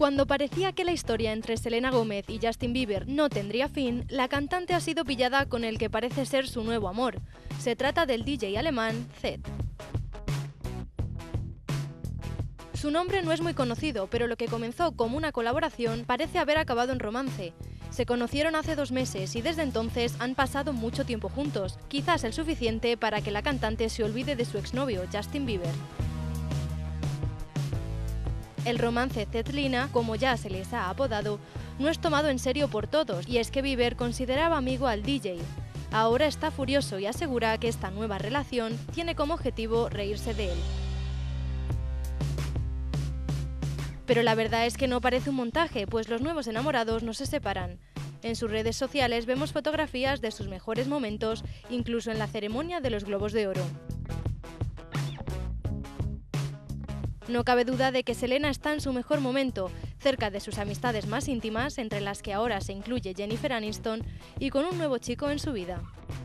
Cuando parecía que la historia entre Selena Gómez y Justin Bieber no tendría fin, la cantante ha sido pillada con el que parece ser su nuevo amor. Se trata del DJ alemán Zedd. Su nombre no es muy conocido, pero lo que comenzó como una colaboración parece haber acabado en romance. Se conocieron hace 2 meses y desde entonces han pasado mucho tiempo juntos, quizás el suficiente para que la cantante se olvide de su exnovio, Justin Bieber. El romance Zedd-Lina, como ya se les ha apodado, no es tomado en serio por todos, y es que Bieber consideraba amigo al DJ. Ahora está furioso y asegura que esta nueva relación tiene como objetivo reírse de él. Pero la verdad es que no parece un montaje, pues los nuevos enamorados no se separan. En sus redes sociales vemos fotografías de sus mejores momentos, incluso en la ceremonia de los Globos de Oro. No cabe duda de que Selena está en su mejor momento, cerca de sus amistades más íntimas, entre las que ahora se incluye Jennifer Aniston, y con un nuevo chico en su vida.